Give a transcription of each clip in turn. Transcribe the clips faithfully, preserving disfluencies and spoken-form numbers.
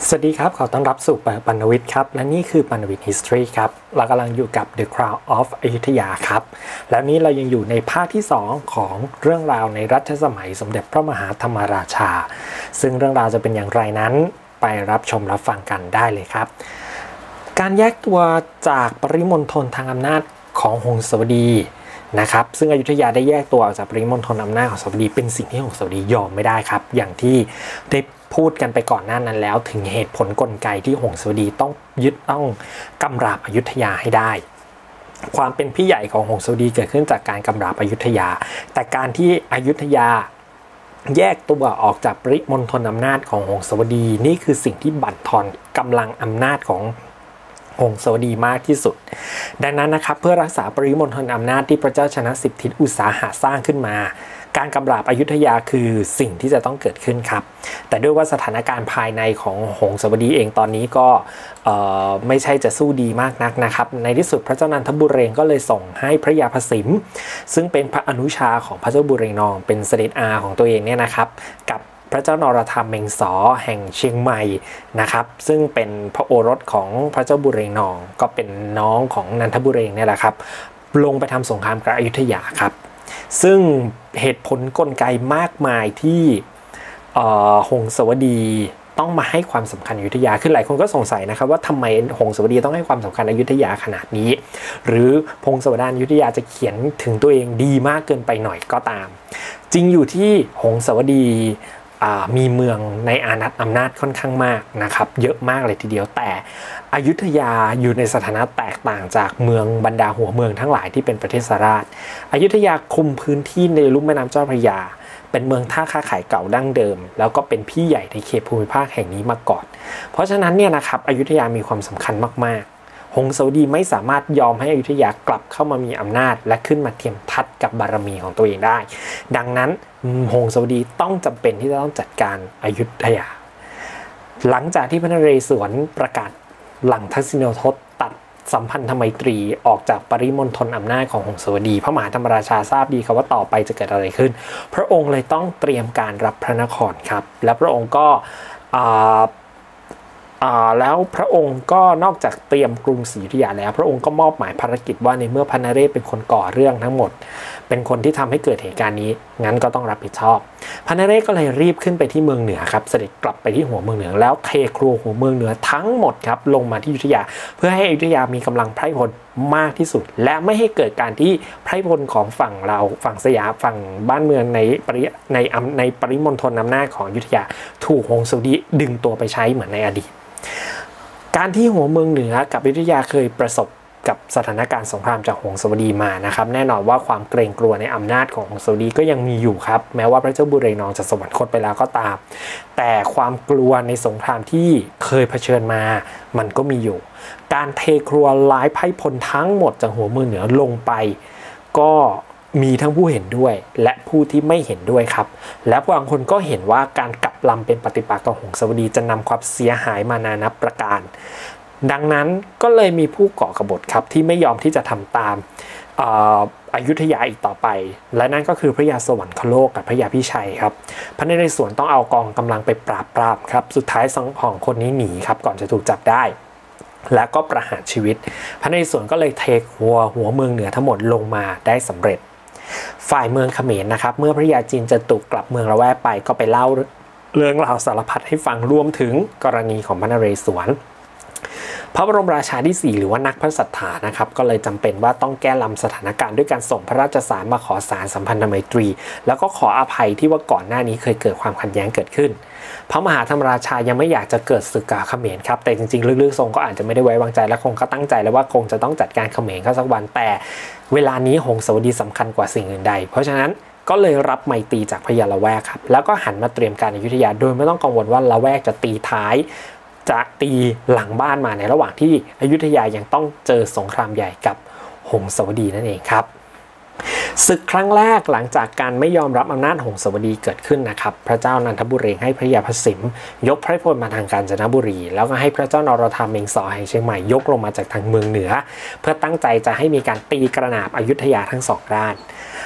สวัสดีครับขอต้อนรับสู่ปรณวิทย์ครับและนี่คือปรณวิทย์ History ครับเรากำลังอยู่กับ The Crown of อยุธยาครับแล้วนี้เรายังอยู่ในภาคที่สองของเรื่องราวในรัชสมัยสมเด็จพระมหาธรรมราชาซึ่งเรื่องราวจะเป็นอย่างไรนั้นไปรับชมรับฟังกันได้เลยครับการแยกตัวจากปริมณฑลทางอำนาจของหงสาวดีนะครับซึ่งอยุธยาได้แยกตัวออกจากปริมณฑลอำนาจของหงสาวดีเป็นสิ่งที่หงสาวดียอมไม่ได้ครับอย่างที่ได้พูดกันไปก่อนหน้านั้นแล้วถึงเหตุผลกลไกที่หงสาวดีต้องยึดต้องกำราบอยุธยาให้ได้ความเป็นพี่ใหญ่ของหงสาวดีเกิดขึ้นจากการกำราบอยุธยาแต่การที่อยุธยาแยกตัวออกจากปริมณฑลอำนาจของหงสาวดีนี่คือสิ่งที่บั่นทอนกำลังอำนาจของหงสาวดีมากที่สุดดังนั้นนะครับเพื่อรักษาปริมณฑลอำนาจที่พระเจ้าชนะสิบทิศอุตสาหะสร้างขึ้นมาการกำราบอยุธยาคือสิ่งที่จะต้องเกิดขึ้นครับแต่ด้วยว่าสถานการณ์ภายในของหงสาวดีเองตอนนี้ก็ไม่ใช่จะสู้ดีมากนักนะครับในที่สุดพระเจ้านันทบุเรงก็เลยส่งให้พระยาพสิมซึ่งเป็นพระอนุชาของพระเจ้าบุเรงนองเป็นเสด็จอาของตัวเองเนี่ยนะครับกับพระเจ้านรธรรมเมงสอแห่งเชียงใหม่นะครับซึ่งเป็นพระโอรสของพระเจ้าบุเรงนองก็เป็นน้องของนันทบุเรงเนี่ยแหละครับลงไปทำสงครามกับอยุธยาครับซึ่งเหตุผลกลไกมากมายที่หงสาวดีต้องมาให้ความสำคัญอยุธยาคือหลายคนก็สงสัยนะครับว่าทำไมหงสาวดีต้องให้ความสำคัญอยุธยาขนาดนี้หรือพงศาวดารอยุธยาจะเขียนถึงตัวเองดีมากเกินไปหน่อยก็ตามจริงอยู่ที่หงสาวดีมีเมืองในอานัตอำนาจค่อนข้างมากนะครับเยอะมากเลยทีเดียวแต่อยุธยาอยู่ในสถานะแตกต่างจากเมืองบรรดาหัวเมืองทั้งหลายที่เป็นประเทศราชอยุธยาคุมพื้นที่ในลุ่มแม่น้ำเจ้าพระยาเป็นเมืองท่าค้าขายเก่าดั้งเดิมแล้วก็เป็นพี่ใหญ่ในเขตภูมิภาคแห่งนี้มาก่อนเพราะฉะนั้นเนี่ยนะครับอยุธยามีความสำคัญมากๆหงสาวดีไม่สามารถยอมให้อยุธยากลับเข้ามามีอำนาจและขึ้นมาเทียมทัดกับบารมีของตัวเองได้ดังนั้นหงสาวดีต้องจำเป็นที่จะต้องจัดการอยุธยาหลังจากที่พระนเรศวรประกาศหลังทักษิณทศตัดสัมพันธไมตรีออกจากปริมณฑลอำนาจของหงสาวดีพระมหาธรรมราชาทราบดีครับว่าต่อไปจะเกิดอะไรขึ้นพระองค์เลยต้องเตรียมการรับพระนครครับและพระองค์ก็แล้วพระองค์ก็นอกจากเตรียมกรุงศรีอยุธยาแล้วพระองค์ก็มอบหมายภารกิจว่าในเมื่อพระนเรศเป็นคนก่อเรื่องทั้งหมดเป็นคนที่ทำให้เกิดเหตุการณ์นี้งั้นก็ต้องรับผิดชอบพระนเรศก็เลยรีบขึ้นไปที่เมืองเหนือครับเสด็จกลับไปที่หัวเมืองเหนือแล้วเทครัวหัวเมืองเหนือทั้งหมดครับลงมาที่อยุธยาเพื่อให้อยุธยามีกำลังไพร่พลมากที่สุดและไม่ให้เกิดการที่ไพร่พลของฝั่งเราฝั่งสยามฝั่งบ้านเมืองในปริในในปริมณฑลอำนาจของอยุธยาถูกหงสาวดีดึงตัวไปใช้เหมือนในอดีตการที่หัวเมืองเหนือกับอยุธยาเคยประสบกับสถานการณ์สงครามจากหงสาวดีมานะครับแน่นอนว่าความเกรงกลัวในอำนาจของหงสาวดีก็ยังมีอยู่ครับแม้ว่าพระเจ้าบุเรงนองจะสวรรคตไปแล้วก็ตามแต่ความกลัวในสงครามที่เคยเผชิญมามันก็มีอยู่การเทครัวล้ายไพร่พลทั้งหมดจากหัวเมืองเหนือลงไปก็มีทั้งผู้เห็นด้วยและผู้ที่ไม่เห็นด้วยครับและบางคนก็เห็นว่าการกลับลำเป็นปฏิปักษ์ต่อหงสาวดีจะนำความเสียหายมานานับประการดังนั้นก็เลยมีผู้ก่อกบฏครับที่ไม่ยอมที่จะทำตามอยุธยาอีกต่อไปและนั่นก็คือพระยาสวรรคโลกกับพระยาพิชัยครับพระนเรศวรต้องเอากองกำลังไปปราบปรามครับสุดท้ายสองคนนี้หนีครับก่อนจะถูกจับได้และก็ประหารชีวิตพระนเรศวรก็เลยเทหัวหัวเมืองเหนือทั้งหมดลงมาได้สำเร็จฝ่ายเมืองเขมรนะครับเมื่อพระยาจีนจะตุกกลับเมืองละแวกไปก็ไปเล่าเรื่องราวสารพัดให้ฟังรวมถึงกรณีของพระนเรศวรพระบรมราชาที่สี่หรือว่านักพระสัทธานะครับก็เลยจำเป็นว่าต้องแก้ลำสถานการณ์ด้วยการส่งพระราชสารมาขอสารสัมพันธไมตรีแล้วก็ขออภัยที่ว่าก่อนหน้านี้เคยเกิดความขัดแย้งเกิดขึ้นพระมหาธรรมราชายังไม่อยากจะเกิดศึกกับเขมรครับแต่จริงๆลึกๆทรงก็อาจจะไม่ได้ไว้วางใจและคงก็ตั้งใจแล้วว่าคงจะต้องจัดการเขมรเข้าสักวันแต่เวลานี้หงสาวดีสำคัญกว่าสิ่งอื่นใดเพราะฉะนั้นก็เลยรับไมตรีจากพญาละแวกครับแล้วก็หันมาเตรียมการอยุธยาโดยไม่ต้องกังวลว่าละแวกจะตีท้ายจะตีหลังบ้านมาในระหว่างที่อยุธยายังต้องเจอสงครามใหญ่กับหงสาวดีนั่นเองครับศึกครั้งแรกหลังจากการไม่ยอมรับอำนาจหงสาวดีเกิดขึ้นนะครับพระเจ้านันทบุเรงให้พระยาพสิมยกพระพลมาทางกาญจนบุรีแล้วก็ให้พระเจ้านรธรรมเมงสอแห่งเชียงใหม่ยกลงมาจากทางเมืองเหนือเพื่อตั้งใจจะให้มีการตีกระหนาบอยุธยาทั้งสองด้าน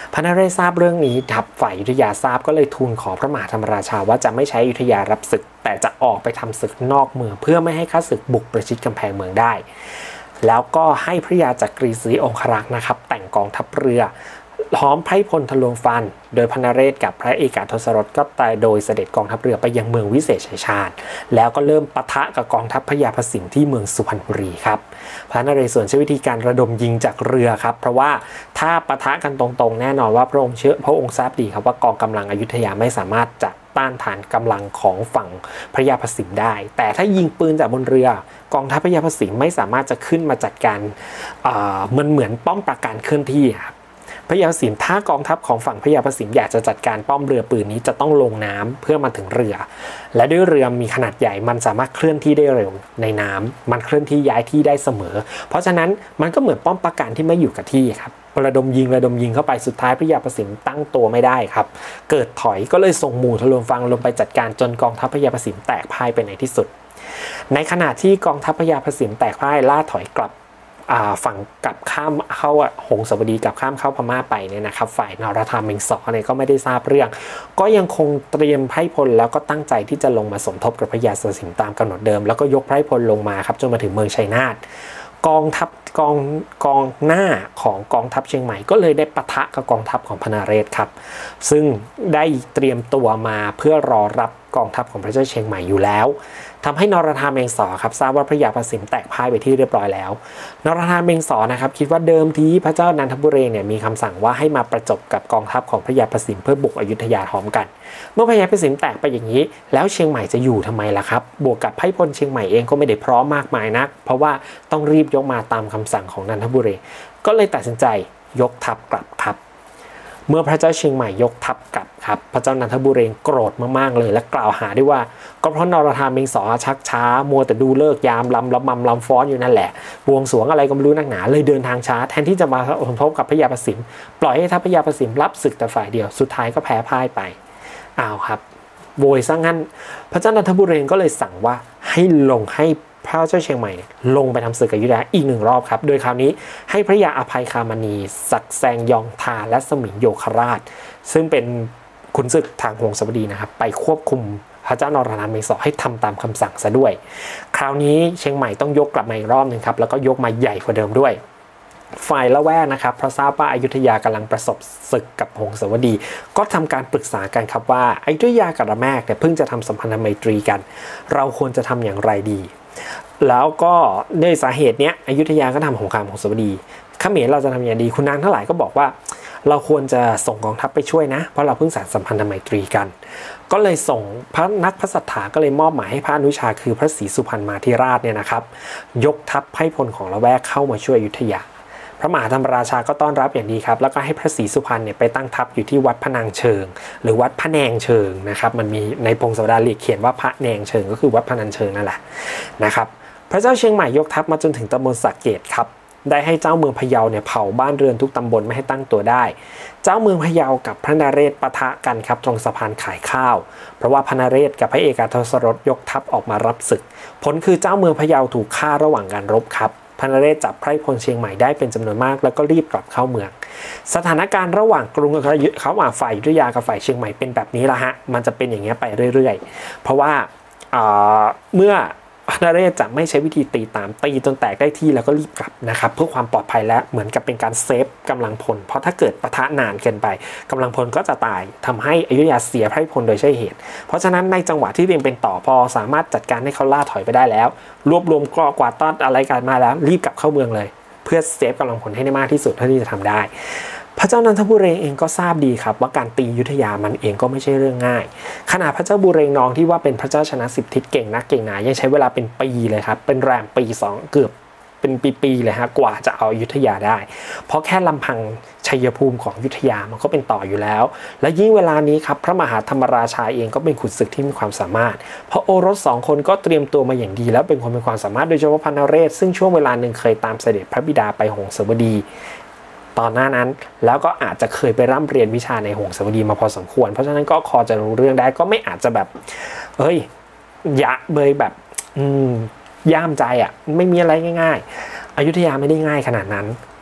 พระนเรศทราบเรื่องนี้ทัพฝ่ายอยุธยาทราบก็เลยทูลขอพระมหาธรรมราชาว่าจะไม่ใช้อยุธยารับศึกแต่จะออกไปทำศึกนอกเมืองเพื่อไม่ให้ข้าศึกบุกประชิดกำแพงเมืองได้แล้วก็ให้พระยาจักรีศรีองครักษ์นะครับแต่งกองทัพเรือล้อมไพร่พลทะลวงฟันโดยพระนเรศกับพระเอกาทศรถก็ตายโดยเสด็จกองทัพเรือไปยังเมืองวิเศษชัยชาญแล้วก็เริ่มปะทะกับกองทัพพญาพสินที่เมืองสุพรรณบุรีครับพระนเรศวรใช้วิธีการระดมยิงจากเรือครับเพราะว่าถ้าปะทะกันตรงๆแน่นอนว่าพระองค์เชื่อพระองค์ทราบดีครับว่ากองกำลังอยุธยาไม่สามารถจะต้านทานกำลังของฝั่งพญาพสินได้แต่ถ้ายิงปืนจากบนเรือกองทัพพญาพสินไม่สามารถจะขึ้นมาจัดการมันเหมือนป้อมปราการเคลื่อนที่ครับพญาพสินถ้ากองทัพของฝั่งพญาพสินอยากจะจัดการป้อมเรือปืนนี้จะต้องลงน้ำเพื่อมาถึงเรือและด้วยเรือมีขนาดใหญ่มันสามารถเคลื่อนที่ได้เร็วในน้ำมันเคลื่อนที่ย้ายที่ได้เสมอเพราะฉะนั้นมันก็เหมือนป้อมปราการที่ไม่อยู่กับที่ครับระดมยิงระดมยิงเข้าไปสุดท้ายพญาพสินตั้งตัวไม่ได้ครับเกิดถอยก็เลยส่งหมู่ทะลวงฟันลงไปจัดการจนกองทัพพญาพสินแตกพ่ายไปในที่สุดในขณะที่กองทัพพญาพสินแตกพ่ายล่าถอยกลับฝั่งกลับข้ามเข้าหงสาวดีกลับข้ามเข้าพม่าไปเนี่ยนะครับฝ่ายนรธรรมเมงสอเนี่ยก็ไม่ได้ทราบเรื่องก็ยังคงเตรียมไพร่พลแล้วก็ตั้งใจที่จะลงมาสมทบกับพญาสิงห์ตามกำหนดเดิมแล้วก็ยกไพร่พลลงมาครับจนมาถึงเมืองชัยนาทกองทัพกองกองหน้าของกองทัพเชียงใหม่ก็เลยได้ปะทะกับกองทัพของพระนเรศครับซึ่งได้เตรียมตัวมาเพื่อรอรับกองทัพของพระเจ้าเชียงใหม่อยู่แล้วทำให้นรธรรมเมงสอครับทราบว่าพระยาพสินแตกพ่ายไปที่เรียบร้อยแล้วนรธรรมเมงสอนะครับคิดว่าเดิมทีพระเจ้านันทบุรีเนี่ยมีคำสั่งว่าให้มาประจบกับกองทัพของพระยาพสินเพื่อบุกอยุธยาพร้อมกันเมื่อพระยาพสินแตกไปอย่างนี้แล้วเชียงใหม่จะอยู่ทำไมล่ะครับบวกกับไพร่พลเชียงใหม่เองก็ไม่ได้พร้อมมากมายนักเพราะว่าต้องรีบยกมาตามคำสั่งของนันทบุรีก็เลยตัดสินใจยกทัพกลับครับเมื่อพระเจ้าเชียงใหม่ยกทัพกลับครับพระเจ้านันทบุรีโกรธมากๆเลยและกล่าวหาด้วยว่าก็เพราะนรธรรมเมงสอชักช้ามัวแต่ดูเลิกยามลำลำมำลำฟ้อนอยู่นั่นแหละบวงสรวงอะไรก็ไม่รู้นักหนาเลยเดินทางช้าแทนที่จะมาสมทบกับพญาพสินปล่อยให้ทัพพญาพสินรับศึกแต่ฝ่ายเดียวสุดท้ายก็แพ้พ่ายไปอ้าวครับโวยซะงั้นพระเจ้านันทบุรีก็เลยสั่งว่าให้ลงให้พระเจ้าเชียงใหม่ลงไปทำศึกกับอยุธยาอีกหนึ่งรอบครับโดยคราวนี้ให้พระยาอภัยคามณีศักแซงยองทาและสมิงโยคราชซึ่งเป็นขุนศึกทางหงสาวดีนะครับไปควบคุมพระเจ้านรธรรมเมงสอให้ทำตามคำสั่งซะด้วยคราวนี้เชียงใหม่ต้องยกกลับมาอีกรอบหนึ่งครับแล้วก็ยกมาใหญ่กว่าเดิมด้วยฝ่ายละแวกนะครับเพราะทราบว่าอยุธยากำลังประสบศึกกับหงสาวดีก็ทำการปรึกษากันครับว่าอยุธยากับระแมกเนี่ยเพิ่งจะทำสัมพันธไมตรีกันเราควรจะทำอย่างไรดีแล้วก็ด้วยสาเหตุเนี้ยอยุธยาก็ทำสงครามหงสาวดีเขมรเราจะทำอย่างดีคุณนางทั้งหลายก็บอกว่าเราควรจะส่งกองทัพไปช่วยนะเพราะเราเพิ่งสานสัมพันธไมตรีกันก็เลยส่งพระนักพระสัทธาก็เลยมอบหมายให้พระอนุชาคือพระศรีสุพรรณมาธิราชเนี่ยนะครับยกทัพไพร่พลของละแวกเข้ามาช่วยอยุธยาพระมหาธรรมราชาก็ต้อนรับอย่างดีครับแล้วก็ให้พระศรีสุพรรณเนี่ยไปตั้งทัพอยู่ที่วัดพระนางเชิงหรือวัดพระแนงเชิงนะครับมันมีในพงศาวดารเขียนว่าพระแนงเชิงก็คือวัดพระนางเชิงนั่นแหละนะครับพระเจ้าเชียงใหม่ยกทัพมาจนถึงตำบลสระเกษครับได้ให้เจ้าเมืองพะเยาเนี่ยเผาบ้านเรือนทุกตำบลไม่ให้ตั้งตัวได้เจ้าเมืองพะเยากับพระนเรศปะทะกันครับตรงสะพานขายข้าวเพราะว่าพระนเรศกับพระเอกาทศรถยกทัพออกมารับศึกผลคือเจ้าเมืองพะเยาถูกฆ่าระหว่างการรบครับพระนเรศจับไพร่พลเชียงใหม่ได้เป็นจำนวนมากแล้วก็รีบกลับเข้าเมืองสถานการณ์ระหว่างกรุงเขาว่าฝ่ายอยุธยากับฝ่ายเชียงใหม่เป็นแบบนี้ละฮะมันจะเป็นอย่างเงี้ยไปเรื่อยๆเพราะว่าเมื่อพระนเรศจะไม่ใช้วิธีตีตามตีจนแตกได้ที่แล้วก็รีบกลับนะครับเพื่อความปลอดภัยและเหมือนกับเป็นการเซฟกำลังพลเพราะถ้าเกิดปะทะนานเกินไปกำลังพลก็จะตายทำให้อยุธยาเสียไพร่พลโดยใช่เหตุเพราะฉะนั้นในจังหวะที่ยังเป็นต่อพอสามารถจัดการให้เขาล่าถอยไปได้แล้วรวบรวมกวาดต้อนอะไรกันมาแล้วรีบกลับเข้าเมืองเลยเพื่อเซฟกำลังพลให้ได้มากที่สุดเท่าที่จะทำได้พระเจ้านันทบุรีเองก็ทราบดีครับว่าการตีอยุธยามันเองก็ไม่ใช่เรื่องง่ายขณะพระเจ้าบุเรงนองที่ว่าเป็นพระเจ้าชนะสิบทิศเก่งนักเก่งหนายังใช้เวลาเป็นปีเลยครับเป็นแรมปีสองเกือบเป็นปีๆเลยฮะกว่าจะเอาอยุธยาได้เพราะแค่ลำพังชัยภูมิของอยุธยามันก็เป็นต่ออยู่แล้วและยิ่งเวลานี้ครับพระมหาธรรมราชาเองก็เป็นขุนศึกที่มีความสามารถเพราะโอรสสองคนก็เตรียมตัวมาอย่างดีแล้วเป็นคนมีความสามารถโดยเฉพาะพระนเรศซึ่งช่วงเวลาหนึ่งเคยตามเสด็จพระบิดาไปหงสาวดีตอนหน้านั้นแล้วก็อาจจะเคยไปร่ำเรียนวิชาในหงสาวดีมาพอสมควรเพราะฉะนั้นก็พอจะรู้เรื่องได้ก็ไม่อาจจะแบบเอ้ยยะเบยแบบอืมย่ามใจอ่ะไม่มีอะไรง่ายๆอยุธยาไม่ได้ง่ายขนาดนั้นพ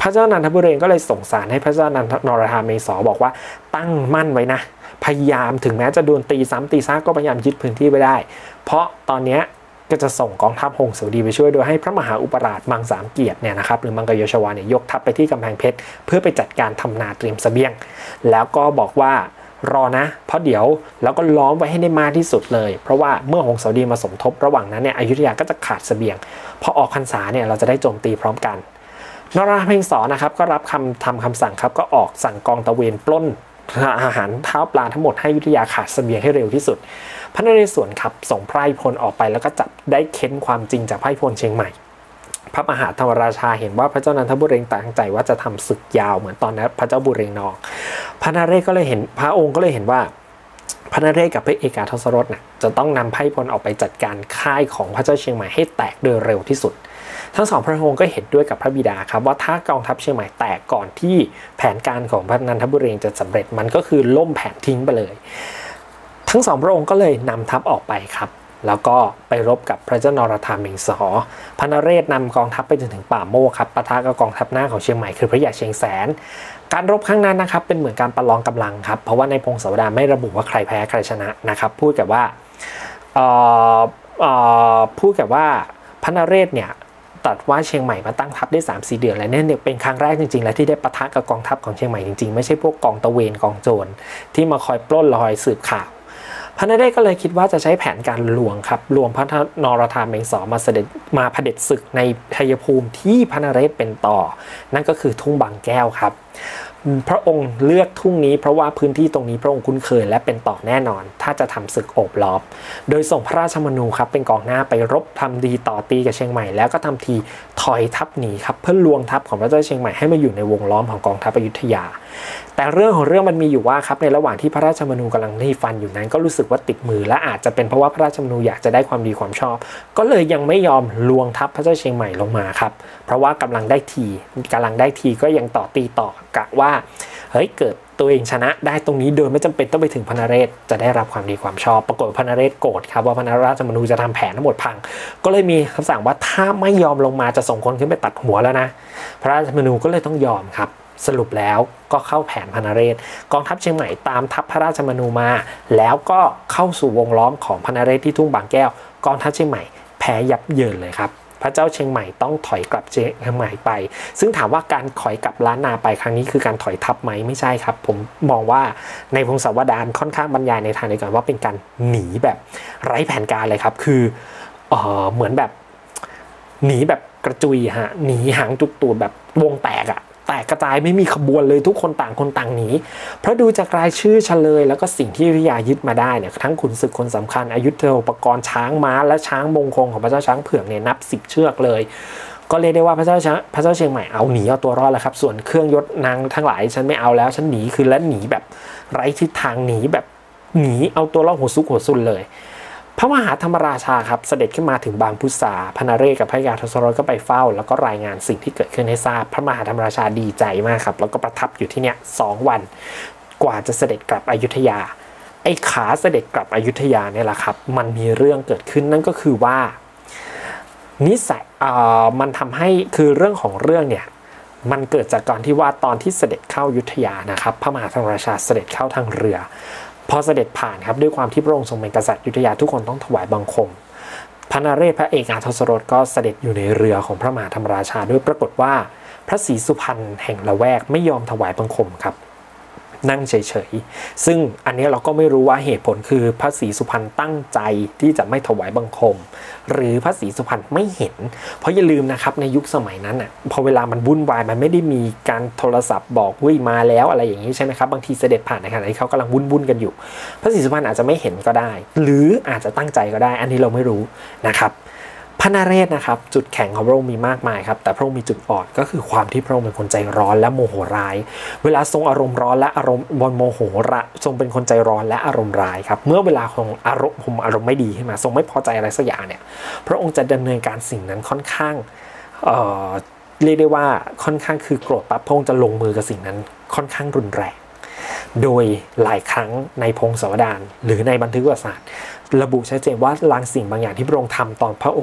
ระเจ้านันทบุรีก็เลยส่งสารให้พระเจ้านรธาเมศรบอกว่าตั้งมั่นไว้นะพยายามถึงแม้จะโดนตีซ้ำตีซากก็พยายามยึดพื้นที่ไว้ได้เพราะตอนนี้ก็จะส่งกองทัพหงสาวดีไปช่วยโดยให้พระมหาอุปราชมังสามเกียรติเนี่ยนะครับหรือมังกรโยชวาเนี่ยยกทัพไปที่กำแพงเพชรเพื่อไปจัดการทำนาเตรียมเสบียงแล้วก็บอกว่ารอนะเพราะเดี๋ยวแล้วก็ล้อมไว้ให้ได้มากที่สุดเลยเพราะว่าเมื่อหงสาวดีมาสมทบระหว่างนั้นเนี่ยอยุธยาก็จะขาดเสบียงพอออกพรรษาเนี่ยเราจะได้โจมตีพร้อมกันนราเพ็งสอนนะครับก็รับคำทำคำสั่งครับก็ออกสั่งกองตะเวนปล้นอาหารเท้าปลาทั้งหมดให้อยุธยาขาดเสบียงให้เร็วที่สุดพระนเรศวรครับส่งไพร่พลออกไปแล้วก็จับได้เค้นความจริงจากไพร่พลเชียงใหม่พระมหาธรรมราชาเห็นว่าพระเจ้านันทบุรีตั้งใจว่าจะทำศึกยาวเหมือนตอนนั้นพระเจ้าบุเรงนองพระนเรศก็เลยเห็นพระองค์ก็เลยเห็นว่าพระนเรศกับพระเอกาทศรถนะจะต้องนำไพร่พลออกไปจัดการค่ายของพระเจ้าเชียงใหม่ให้แตกโดยเร็วที่สุดทั้งสองพระองค์ก็เห็นด้วยกับพระบิดาครับว่าถ้ากองทัพเชียงใหม่แตกก่อนที่แผนการของพระนันทบุรีจะสำเร็จมันก็คือล่มแผนทิ้งไปเลยทั้งสองพระองค์ก็เลยนำทัพออกไปครับแล้วก็ไปรบกับพระเจ้านรธาเมศรพระนเรศนำกองทัพไปจนถึงป่าโมกครับปะทะกับกองทัพหน้าของเชียงใหม่คือพระยาเชียงแสนการรบครั้งนั้นนะครับเป็นเหมือนการประลองกำลังครับเพราะว่าในพงศาวดารไม่ระบุว่าใครแพ้ใครชนะนะครับพูดกับว่าเอ่อเอ่อพูดกับว่าพระนเรศเนี่ยตัดว่าเชียงใหม่มาตั้งทัพได้ สามสี่ เดือนแล้วเนี่ยเป็นครั้งแรกจริงๆแล้วที่ได้ปะทะกับกองทัพของเชียงใหม่จริงๆไม่ใช่พวกกองตะเวนกองโจรที่มาคอยปล้นลอยสืบข่าวพระนเรศก็เลยคิดว่าจะใช้แผนการลวงครับลวงพระนรธาเมศรมาเสด็จมาเผด็จศึกในชัยภูมิที่พระนเรศเป็นต่อนั่นก็คือทุ่งบางแก้วครับพระองค์เลือกทุ่งนี้เพราะว่าพื้นที่ตรงนี้พระองค์คุ้นเคยและเป็นต่อแน่นอนถ้าจะทำศึกโอบล้อมโดยส่งพระราชมนูครับเป็นกองหน้าไปรบทำดีต่อตีกับเชียงใหม่แล้วก็ทำทีถอยทัพหนีครับเพื่อลวงทัพของพระเจ้าเชียงใหม่ให้มาอยู่ในวงล้อมของกองทัพอยุธยาแต่เรื่องของเรื่องมันมีอยู่ว่าครับในระหว่างที่พระราชมนูกำลังรีฟันอยู่นั้นก็รู้สึกว่าติดมือและอาจจะเป็นเพราะว่าพระราชมนูอยากจะได้ความดีความชอบก็เลยยังไม่ยอมลวงทัพพระเจ้าเชียงใหม่ลงมาครับเพราะว่ากำลังได้ทีกำลังได้ทีก็ยังต่อตีต่อกะว่าเฮ้ยเกิดตัวเองชนะได้ตรงนี้โดยไม่จำเป็นต้องไปถึงพระนเรศจะได้รับความดีความชอบปรากฏพระนเรศโกรธครับว่าพระราชมนูจะทำแผนทั้งหมดพังก็เลยมีคำสั่งว่าถ้าไม่ยอมลงมาจะส่งคนขึ้นไปตัดหัวแล้วนะพระราชมนูก็เลยต้องยอมครับสรุปแล้วก็เข้าแผนพระนเรศกองทัพเชียงใหม่ตามทัพพระราชมนูมาแล้วก็เข้าสู่วงล้อมของพระนเรศที่ทุ่งบางแก้วกองทัพเชียงใหม่แพ้ยับเยินเลยครับพระเจ้าเชียงใหม่ต้องถอยกลับเชียงใหม่ไปซึ่งถามว่าการถอยกลับล้านนาไปครั้งนี้คือการถอยทัพไหมไม่ใช่ครับผมมองว่าในพงศาวดารค่อนข้างบรรยายในทางเดียวกันว่าเป็นการหนีแบบไร้แผนการเลยครับคือเอ่อเหมือนแบบหนีแบบกระจุยฮะหนีหางจุกตูดแบบวงแตกอะแตกกระจายไม่มีขบวนเลยทุกคนต่างคนต่างหนีเพราะดูจากรายชื่อเฉลยแล้วก็สิ่งที่อยุธยายึดมาได้เนี่ยทั้งขุนศึกคนสำคัญอยุธยาอุปกรณ์ช้างม้าและช้างมงคลของพระเจ้าช้างเผือกเนี่ยนับสิบเชือกเลยก็เรียกได้ว่าพระเจ้าช้างพระเจ้าเชียงใหม่เอาหนีเอาตัวรอดแล้วครับส่วนเครื่องยศนางทั้งหลายฉันไม่เอาแล้วฉันหนีคือและหนีแบบไร้ทิศทางหนีแบบหนีเอาตัวรอดหัวซุกหัวซุนเลยพระมหาธรรมราชาครับเสด็จขึ้นมาถึงบางพุทราพระนเรศกับพระยาทศรถก็ไปเฝ้าแล้วก็รายงานสิ่งที่เกิดขึ้นให้ทราบพระมหาธรรมราชาดีใจมากครับแล้วก็ประทับอยู่ที่เนี่ยสองวันกว่าจะเสด็จกลับอยุธยาไอ้ขาเสด็จกลับอยุธยาเนี่ยแหละครับมันมีเรื่องเกิดขึ้นนั่นก็คือว่านิสัยอ่ามันทำให้คือเรื่องของเรื่องเนี่ยมันเกิดจากการที่ว่าตอนที่เสด็จเข้าอยุธยานะครับพระมหาธรรมราชาเสด็จเข้าทางเรือพอเสด็จผ่านครับด้วยความที่พระองค์ทรงเป็นกษัตริย์อยุธยาทุกคนต้องถวายบังคมพระนเรศพระเอกาทศรถก็เสด็จอยู่ในเรือของพระมหาธรรมราชาด้วยปรากฏว่าพระศรีสุพรรณแห่งละแวกไม่ยอมถวายบังคมครับนั่งเฉยๆซึ่งอันนี้เราก็ไม่รู้ว่าเหตุผลคือพระศรีสุพรรณตั้งใจที่จะไม่ถวายบังคมหรือพระศรีสุพรรณไม่เห็นเพราะอย่าลืมนะครับในยุคสมัยนั้นอ่ะพอเวลามันวุ่นวายมันไม่ได้มีการโทรศัพท์บอกวิ่งมาแล้วอะไรอย่างนี้ใช่ไหมครับบางทีเสด็จผ่านในขณะที่เขากำลังวุ่นๆกันอยู่พระศรีสุพรรณอาจจะไม่เห็นก็ได้หรืออาจจะตั้งใจก็ได้อันนี้เราไม่รู้นะครับพระนเรศนะครับจุดแข็งของพระองค์มีมากมายครับแต่พระองค์มีจุดอ่อนก็คือความที่พระองค์เป็นคนใจร้อนและโมโหร้ายเวลาทรงอารมณ์ร้อนและอารมณ์บนโมโหระทรงเป็นคนใจร้อนและอารมณ์ร้ายครับเมื่อเวลาของอารมณ์ผมอารมณ์ไม่ดีขึ้นมาทรงไม่พอใจอะไรสักอย่างเนี่ยพระองค์จะดำเนินการสิ่งนั้นค่อนข้างเอ่อเรียกได้ว่าค่อนข้างคือโกรธปั๊บพระองค์จะลงมือกับสิ่งนั้นค่อนข้างรุนแรงโดยหลายครั้งในพงศาวดารหรือในบันทึกประวัติศาสตร์ระบุชัดเจนว่าบางสิ่งบางอย่างที่พระองค์ทำตอนพระองค์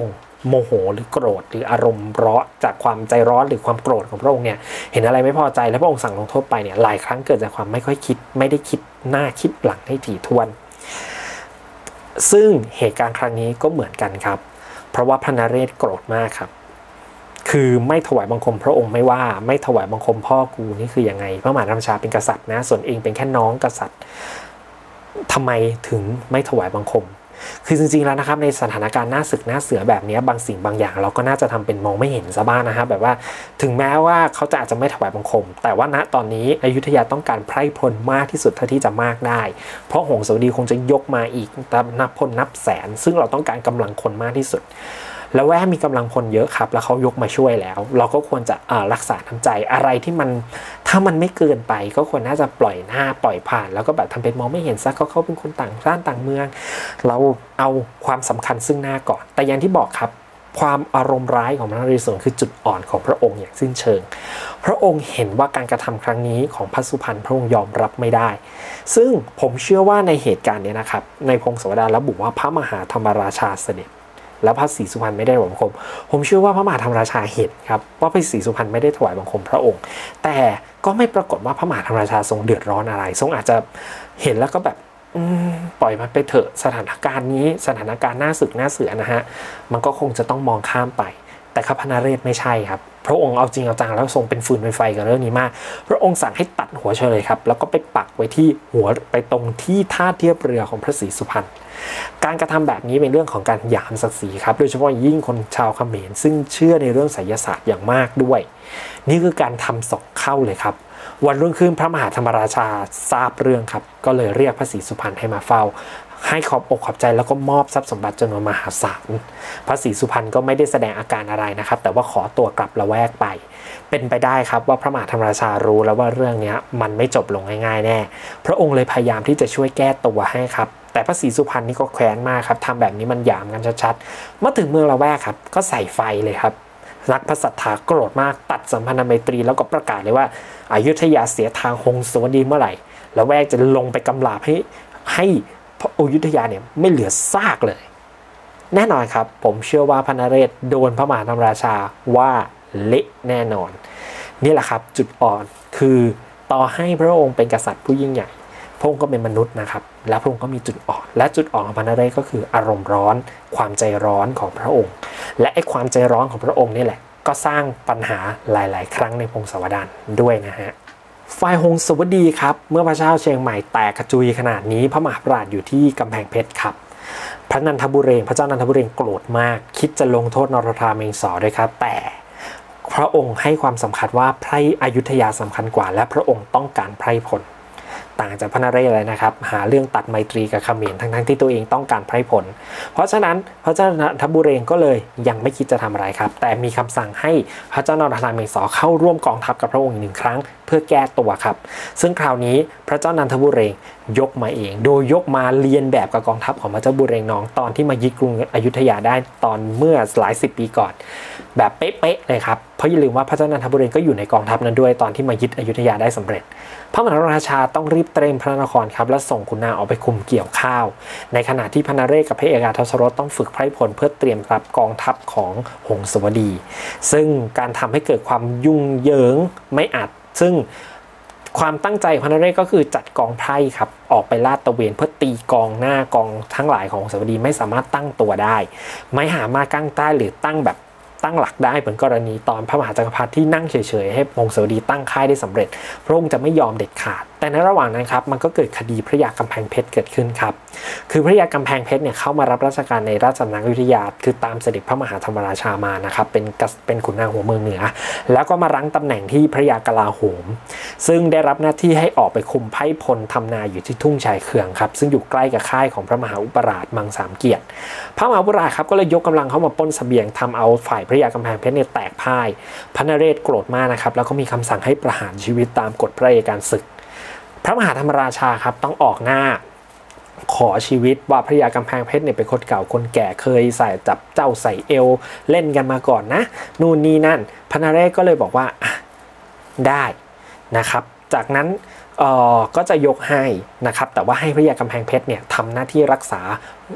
โมโหหรือโกรธหรืออารมณ์ร้อนจากความใจร้อนหรือความโกรธของพระองค์เนี่ยเห็นอะไรไม่พอใจแล้วพระองค์สั่งลงโทษไปเนี่ยหลายครั้งเกิดจากความไม่ค่อยคิดไม่ได้คิดหน้าคิดหลังให้ถี่ถ้วนซึ่งเหตุการณ์ครั้งนี้ก็เหมือนกันครับเพราะว่าพระนเรศโกรธมากครับคือไม่ถวายบังคมพระองค์ไม่ว่าไม่ถวายบังคมพ่อกูนี่คือยังไงพระมหาราชาเป็นกษัตริย์นะส่วนเองเป็นแค่น้องกษัตริย์ทำไมถึงไม่ถวายบังคมคือจริงๆแล้วนะครับในสถานการณ์หน้าศึกหน้าเสือแบบนี้บางสิ่งบางอย่างเราก็น่าจะทำเป็นมองไม่เห็นซะบ้างนะครับแบบว่าถึงแม้ว่าเขาจะอาจจะไม่ถวายบังคมแต่ว่าณตอนนี้อยุธยาต้องการไพร่พลมากที่สุดเท่าที่จะมากได้เพราะหงสาวดีคงจะยกมาอีกนับพลนับแสนซึ่งเราต้องการกำลังคนมากที่สุดแล้วแว่มีกำลังพลเยอะครับแล้วเขายกมาช่วยแล้วเราก็ควรจะรักษาน้ำใจอะไรที่มันถ้ามันไม่เกินไปก็ควรน่าจะปล่อยหน้าปล่อยผ่านแล้วก็แบบทำเป็นมองไม่เห็นซะเขาเขาเป็นคนต่างชาติต่างเมืองเราเอาความสำคัญซึ่งหน้าก่อนแต่อย่างที่บอกครับความอารมณ์ร้ายของพระนเรศวรคือจุดอ่อนของพระองค์อย่างสิ้นเชิงพระองค์เห็นว่าการกระทำครั้งนี้ของพระสุพรรณพระองค์ยอมรับไม่ได้ซึ่งผมเชื่อว่าในเหตุการณ์นี้นะครับในพงศาวดารระบุว่าพระมหาธรรมราชาเสด็จแล้วพระศรีสุพรรณไม่ได้ถวายบังคมผมเชื่อว่าพระมหาธรรมราชาเห็นครับว่าพระศรีสุพรรณไม่ได้ถวายบังคมพระองค์แต่ก็ไม่ปรากฏว่าพระมหาธรรมราชาทรงเดือดร้อนอะไรทรงอาจจะเห็นแล้วก็แบบปล่อยมันไปเถอะสถานการณ์นี้สถานการณ์หน้าศึกหน้าเสือนะฮะมันก็คงจะต้องมองข้ามไปแต่ข้าพระนเรศไม่ใช่ครับพระองค์เอาจริงเอาจังแล้วทรงเป็นฟืนเป็นไฟกับเรื่องนี้มากพระองค์สั่งให้ตัดหัวเฉลยครับแล้วก็ไปปักไว้ที่หัวไปตรงที่ท่าเทียบเรือของพระศรีสุพรรณการกระทำแบบนี้เป็นเรื่องของการหยามศักดิ์ศรีครับโดยเฉพาะยิ่งคนชาวเขมรซึ่งเชื่อในเรื่องไสยศาสตร์อย่างมากด้วยนี่คือการทำศอกเข้าเลยครับวันรุ่งขึ้นพระมหาธรรมราชาทราบเรื่องครับก็เลยเรียกพระศรีสุพรรณให้มาเฝ้าให้ขอบอกขอบใจแล้วก็มอบทรัพย์สมบัติจำนวนมหาศาลพระศรีสุพรรณก็ไม่ได้แสดงอาการอะไรนะครับแต่ว่าขอตัวกลับละแวกไปเป็นไปได้ครับว่าพระมหาธรรมราชารู้แล้วว่าเรื่องนี้มันไม่จบลงง่ายๆแน่พระองค์เลยพยายามที่จะช่วยแก้ตัวให้ครับแต่พระศรีสุพรรณนี่ก็แค้นมากครับทำแบบนี้มันหยามกันชัดๆเมื่อถึงเมืองละแวกครับก็ใส่ไฟเลยครับรักพระศรัทธาโกรธมากตัดสัมพันธไมตรีแล้วก็ประกาศเลยว่าอยุธยาเสียทางหงสาวดีเมื่อไหร่ละแวกจะลงไปกำราบให้ให้อยุธยาเนี่ยไม่เหลือซากเลยแน่นอนครับผมเชื่อว่าพระนเรศโดนพระมหาธรรมราชาว่าเละแน่นอนนี่แหละครับจุดอ่อนคือต่อให้พระองค์เป็นกษัตริย์ผู้ยิ่งใหญ่พระองค์ก็เป็นมนุษย์นะครับและพระองค์ก็มีจุดอ่อนและจุดอ่อนของพระนเรศก็คืออารมณ์ร้อนความใจร้อนของพระองค์และไอ้ความใจร้อนของพระองค์นี่แหละก็สร้างปัญหาหลายๆครั้งในพงศาวดารด้วยนะฮะฝ่ายหงสาวดีครับเมื่อพระเจ้าเชียงใหม่แตกกระจุยขนาดนี้พระมหาปราชญ์อยู่ที่กำแพงเพชรครับพระนันทบุเรงพระเจ้านันทบุเรงโกรธมากคิดจะลงโทษนรธาเมงสอด้วยครับแต่พระองค์ให้ความสำคัญว่าไพร่อยุธยาสำคัญกว่าและพระองค์ต้องการไพร่พลต่างจากพระนเรศเลยนะครับหาเรื่องตัดไมตรีกับเขมรทั้งๆที่ตัวเองต้องการไพร่พลเพราะฉะนั้นพระเจ้านันทบุเรงก็เลยยังไม่คิดจะทำอะไรครับแต่มีคำสั่งให้พระเจ้านรธาเมงสอเข้าร่วมกองทัพกับพระองค์อีกหนึ่งครั้งเพื่อแก้ตัวครับซึ่งคราวนี้พระเจ้านันทบุเรงยกมาเองโดยยกมาเรียนแบบกับกองทัพของพระเจ้าบุเรงนองตอนที่มายึดกรุงอยุธยาได้ตอนเมื่อหลายสิบปีก่อนแบบเป๊ะๆเลยครับเพราะอย่าลืมว่าพระเจ้านันทบุเรงก็อยู่ในกองทัพนั้นด้วยตอนที่มายึดอยุธยาได้สำเร็จพระมหาราชาต้องรีบเตรียมพระนครครับและส่งขุนนางออกไปคุมเกี่ยวข้าวในขณะที่พระนเรศกับพระเอกาทศรสต้องฝึกไพร่พลเพื่อเตรียมรับกองทัพของหงสาวดีซึ่งการทำให้เกิดความยุ่งเหยิงไม่อาจซึ่งความตั้งใจพระนเรศก็คือจัดกองไพร่ครับออกไปลาดตระเวนเพื่อตีกองหน้ากองทั้งหลายของหงสาวดีไม่สามารถตั้งตัวได้ไม่หามากั้งใต้หรือตั้งแบบตั้งหลักได้เหมือนกรณีตอนพระมหาจักรพรรดิที่นั่งเฉยๆให้หงสาวดีตั้งค่ายได้สำเร็จพระองค์จะไม่ยอมเด็ดขาดแต่ในระหว่างนั้นครับมันก็เกิดคดีพระยากำแพงเพชรเกิดขึ้นครับคือพระยากำแพงเพชรเนี่ยเข้ามารับราชการในราชสำนักอยุธยาคือตามเสด็จพระมหาธรรมราชามานะครับเป็นเป็นขุนนางหัวเมืองเหนือแล้วก็มารั้งตำแหน่งที่พระยากลาโหมซึ่งได้รับหน้าที่ให้ออกไปคุมไพร่พลทำนาอยู่ที่ทุ่งชายเคืองครับซึ่งอยู่ใกล้กับค่ายของพระมหาอุปราชมังสามเกียรติพระมหาอุปราชครับก็เลยยกกำลังเข้ามาปล้นเสบียงทำเอาฝ่ายพระยากำแพงเพชรเนี่ยแตกพ่ายพระนเรศโกรธมากนะครับแล้วก็มีคำสั่งให้ประหารชีวิตตามกฎพระอัยการศึกพระมหาธรรมราชาครับต้องออกหน้าขอชีวิตว่าพระยากำแพงเพชรเนี่ยเป็นคนเก่าคนแก่เคยใส่จับเจ้าใส่เอวเล่นกันมาก่อนนะนู่นนี่นั่นพระนเรศก็เลยบอกว่าได้นะครับจากนั้นเอ่อก็จะยกให้นะครับแต่ว่าให้พระยากำแพงเพชรเนี่ยทำหน้าที่รักษา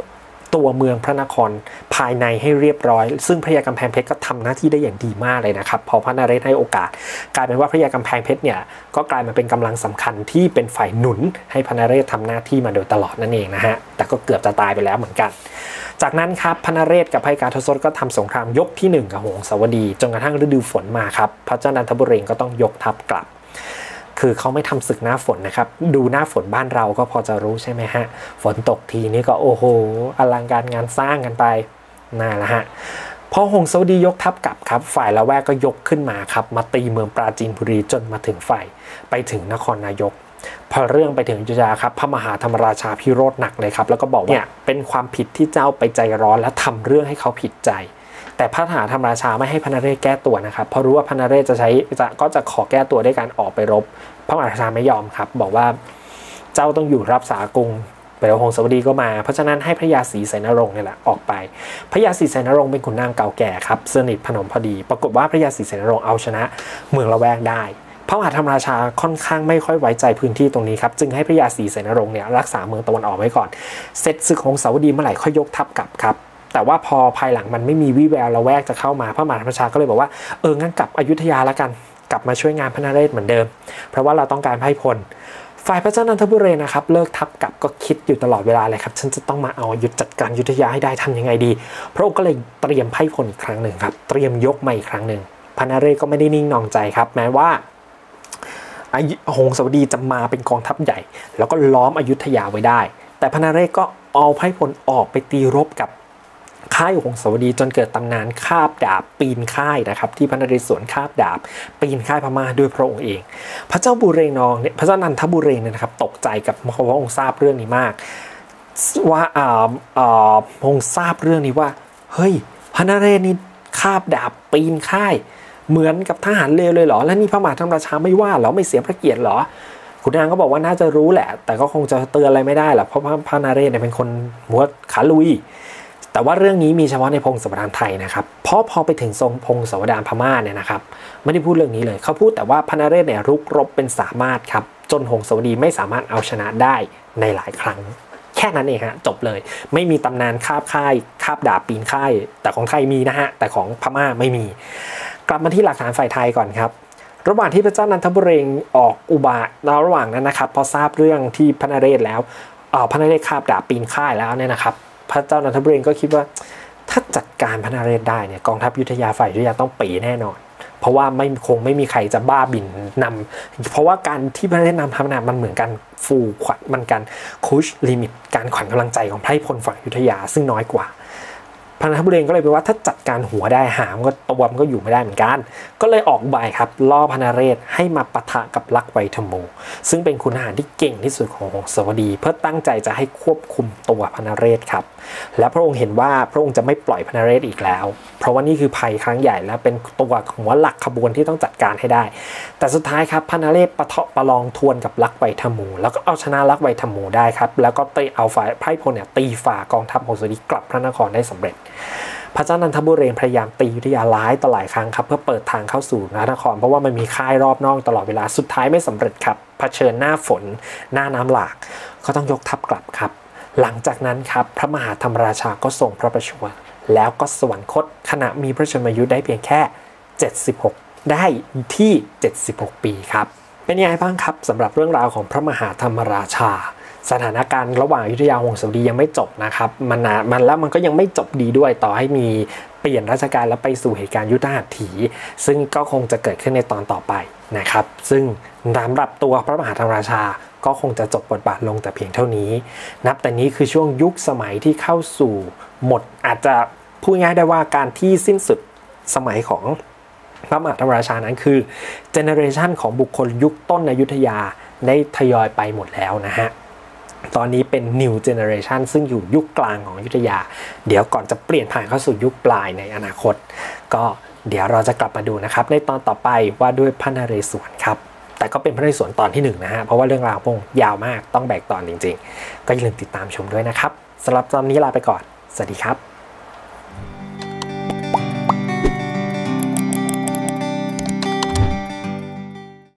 ตัวเมืองพระนครภายในให้เรียบร้อยซึ่งพระยากำแพงเพชรก็ทำหน้าที่ได้อย่างดีมากเลยนะครับพอพระนเรศให้โอกาสกลายเป็นว่าพระยากำแพงเพชรเนี่ยก็กลายมาเป็นกำลังสำคัญที่เป็นฝ่ายหนุนให้พระนเรศทำหน้าที่มาโดยตลอดนั่นเองนะฮะแต่ก็เกือบจะตายไปแล้วเหมือนกันจากนั้นครับพระนเรศกับพระยาทศก็ทำสงครามยกที่หนึ่งกับหงสาวดีจนกระทั่งฤดูฝนมาครับพระเจ้านันทบุรีก็ต้องยกทัพกลับคือเขาไม่ทำศึกหน้าฝนนะครับดูหน้าฝนบ้านเราก็พอจะรู้ใช่ไหมฮะฝนตกทีนี้ก็โอ้โหอลังการงานสร้างกันไปนั่นแหละฮะพอหงสาวดียกทัพกลับครับฝ่ายละแวกก็ยกขึ้นมาครับมาตีเมืองปราจีนบุรีจนมาถึงฝ่ายไปถึงนครนายกพอเรื่องไปถึงอยุธยาครับพระมหาธรรมราชาพิโรธหนักเลยครับแล้วก็บอกว่าเนี่ยเป็นความผิดที่เจ้าไปใจร้อนและทำเรื่องให้เขาผิดใจแต่พระมหาธรรมราชาไม่ให้พระนเรศแก้ตัวนะครับเพราะรู้ว่าพระนเรศจะใช้จะก็จะขอแก้ตัวด้วยการออกไปรบพระมหาราชาไม่ยอมครับบอกว่าเจ้าต้องอยู่รักษากรุงเปลวหงสาวดีก็มาเพราะฉะนั้นให้พระยาศรีไสนรงค์นี่แหละออกไปพระยาศรีไสนรงค์เป็นขุนนางเก่าแก่ครับสนิทพนมพอดีปรากฏว่าพระยาศรีไสนรงค์เอาชนะเมืองละแวกได้พระมหาธรรมราชาค่อนข้างไม่ค่อยไว้ใจพื้นที่ตรงนี้ครับจึงให้พระยาศรีไสนรงค์เนี่ยรักษาเมืองตะวันออกไว้ก่อนเสร็จศึกหงสาวดีเมื่อไหร่ค่อยยกทัพกลับครับแต่ว่าพอภายหลังมันไม่มีวี่แววละแวกจะเข้ามาพระมหาธรรมราชาก็เลยบอกว่าเอองั้นกลับอยุธยาแล้วกันกลับมาช่วยงานพระนเรศเหมือนเดิมเพราะว่าเราต้องการไพร่พลฝ่ายพระเจ้านันทบุรีนะครับเลิกทัพกลับก็คิดอยู่ตลอดเวลาเลยครับฉันจะต้องมาเอายุทธจัดการยุธยาให้ได้ทำยังไงดีพระองค์ก็เลยเตรียมไพร่พลอีกครั้งหนึ่งครับเตรียมยกมาอีกครั้งหนึ่งพระนเรศก็ไม่ได้นิ่งนองใจครับแม้ว่าหงสาวดีจะมาเป็นกองทัพใหญ่แล้วก็ล้อมอยุธยาไว้ได้แต่พระนเรศก็เอาไพร่พลออกไปตีรบกับค่ายหงสาวดีจนเกิดตำนานคาบดาบปีนค่ายนะครับที่พระนเรศวรคาบดาบปีนค่ายพม่าด้วยพระองค์เองพระเจ้าบุเรงนองเนี่ยพระเจ้านันทบุเรงเนี่ยนะครับตกใจกับพระองค์ทราบเรื่องนี้มากว่าอ่าอ่าพระองค์ทราบเรื่องนี้ว่าเฮ้ยพระนเรศนี่คาบดาบปีนค่ายเหมือนกับทหารเลวเลยเหรอและนี่พระมหาธรรมราชาไม่ว่าเหรอไม่เสียพระเกียรติเหรอขุนนางก็บอกว่าน่าจะรู้แหละแต่ก็คงจะเตือนอะไรไม่ได้หรอกเพราะพระนเรศเนี่ยเป็นคนหัวขาลุยแต่ว่าเรื่องนี้มีเฉพาะในพงศาวดารไทยนะครับเพราะพอไปถึงทรงพงศาวดารพม่าเนี่ยนะครับไม่ได้พูดเรื่องนี้เลยเขาพูดแต่ว่าพระนเรศเนี่ยรุกรบเป็นสามารถครับจนหงสาวดีไม่สามารถเอาชนะได้ในหลายครั้งแค่นั้นเองฮะจบเลยไม่มีตำนานคาบค่ายคาบดาบปีนค่ายแต่ของไทยมีนะฮะแต่ของพม่าไม่มีกลับมาที่หลักฐานฝ่ายไทยก่อนครับระหว่างที่พระเจ้านันทบุรีออกอุบาทระหว่างนั้นนะครับพอทราบเรื่องที่พระนเรศแล้วพระนเรศคาบดาบปีนค่ายแล้วเนี่ยนะครับพระเจ้านันทบุรีก็คิดว่าถ้าจัดการพระนเรศได้เนี่ยกองทัพอยุธยาฝ่ายอยุธยาต้องปีแน่นอนเพราะว่าไม่คงไม่มีใครจะบ้าบินนำเพราะว่าการที่พระนเรศนำทัพนั้นมันเหมือนกันฟูขวัญมันการคุชลิมิตการขวัญกำลังใจของไพร่พลฝั่งอยุธยาซึ่งน้อยกว่าพระนันทบุรีก็เลยไปว่าถ้าจัดการหัวได้หามก็ตัวมันก็อยู่ไม่ได้เหมือนกันก็เลยออกใบครับล่อพระนเรศให้มาปะทะกับลักไวทมูซึ่งเป็นขุนทหารที่เก่งที่สุดของหงสาวดีเพื่อตั้งใจจะให้ควบคุมตัวพระนเรศครับและพระองค์เห็นว่าพระองค์จะไม่ปล่อยพระนเรศอีกแล้วเพราะว่านี่คือภัยครั้งใหญ่และเป็นตัวหัวหลักขบวนที่ต้องจัดการให้ได้แต่สุดท้ายครับพระนเรศปะทะประลองทวนกับลักไวทมูแล้วก็เอาชนะลักไวทมูได้ครับแล้วก็ตีเอาฝ่ายไพร่พลเนี่ยตีฝ่ากองทัพหงสาวดีกลับพระนครได้สำเร็จพระเจ้านันทบุรีพยายามตีอยุธยาหลายต่อหลายครั้งครับเพื่อเปิดทางเข้าสู่พระนครเพราะว่ามันมีค่ายรอบนอกตลอดเวลาสุดท้ายไม่สำเร็จครับเผชิญหน้าฝนหน้าน้ำหลากก็ต้องยกทัพกลับครับหลังจากนั้นครับพระมหาธรรมราชาก็ทรงพระประชวรแล้วก็สวรรคตขณะมีพระชนมายุได้เพียงแค่เจ็ดสิบหกได้ที่เจ็ดสิบหกปีครับเป็นยังไงบ้างครับสำหรับเรื่องราวของพระมหาธรรมราชาสถานการณ์ระหว่างอยุธยาหงสาวดียังไม่จบนะครับมันนะมันแล้วมันก็ยังไม่จบดีด้วยต่อให้มีเปลี่ยนราชการแล้วไปสู่เหตุการณ์ยุทธหัตถีซึ่งก็คงจะเกิดขึ้นในตอนต่อไปนะครับซึ่งสำหรับตัวพระมหาธรรมราชาก็คงจะจบบทบาทลงแต่เพียงเท่านี้นับแต่นี้คือช่วงยุคสมัยที่เข้าสู่หมดอาจจะพูดง่ายได้ว่าการที่สิ้นสุดสมัยของพระมหาธรรมราชานั้นคือเจเนอเรชันของบุคคลยุคต้นอยุธยาได้ทยอยไปหมดแล้วนะฮะตอนนี้เป็น New Generation ซึ่งอยู่ยุคกลางของอยุธยาเดี๋ยวก่อนจะเปลี่ยนผ่านเข้าสู่ยุคปลายในอนาคตก็เดี๋ยวเราจะกลับมาดูนะครับในตอนต่อไปว่าด้วยพระนเรศวรครับแต่ก็เป็นพระนเรศวรตอนที่หนึ่งนะฮะเพราะว่าเรื่องราวพงยาวมากต้องแบกตอนจริงๆก็อย่าลืมติดตามชมด้วยนะครับสำหรับตอนนี้ลาไปก่อนสวัสดีครับ